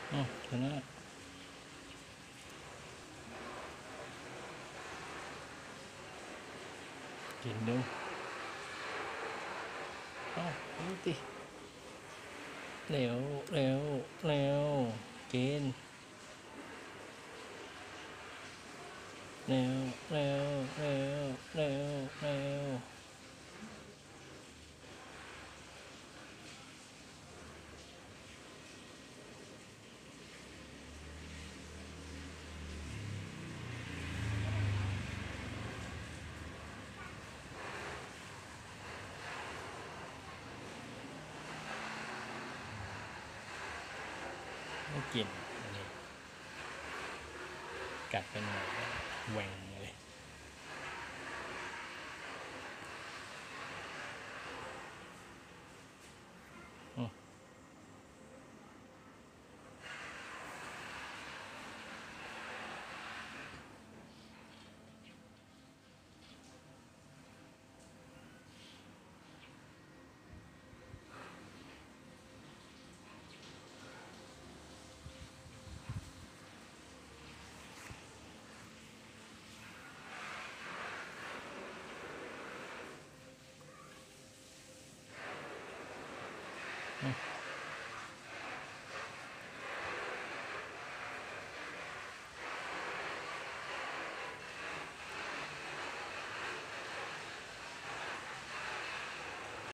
อ๋อชนะกินดูเอ้าดูติเร็วเร็วเร็วกินเร็วเร็วเร็วเร็วเร็วไม่กินอันนี้กัดไปหน่อยแหว่ง